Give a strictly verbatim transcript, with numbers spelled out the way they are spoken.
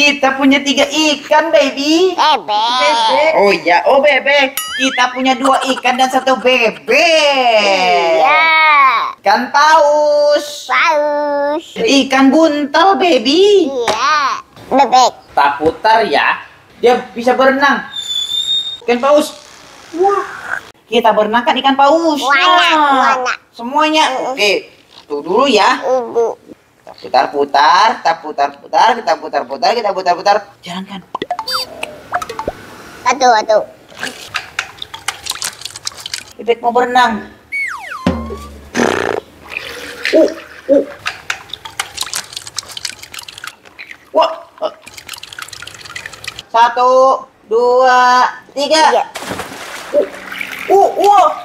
Kita punya tiga ikan, baby. Bebek. Bebek. Oh iya, oh bebek. Kita punya dua ikan dan satu bebek. Iya. Ikan paus. Paus. Ikan buntal, baby. Iya. Bebek. Tak putar ya. Dia bisa berenang. Ikan paus. Wah. Kita berenang kan ikan paus. Warna, Nah, warna. semuanya. Oke. Tuh dulu ya. Ibu. Kita putar-putar, kita putar-putar, kita putar-putar, kita putar-putar. Jalankan. Satu, satu. Bebek mau berenang. Uh, uh. Wah. Satu, dua, tiga. Iya. Uh, uh, wah.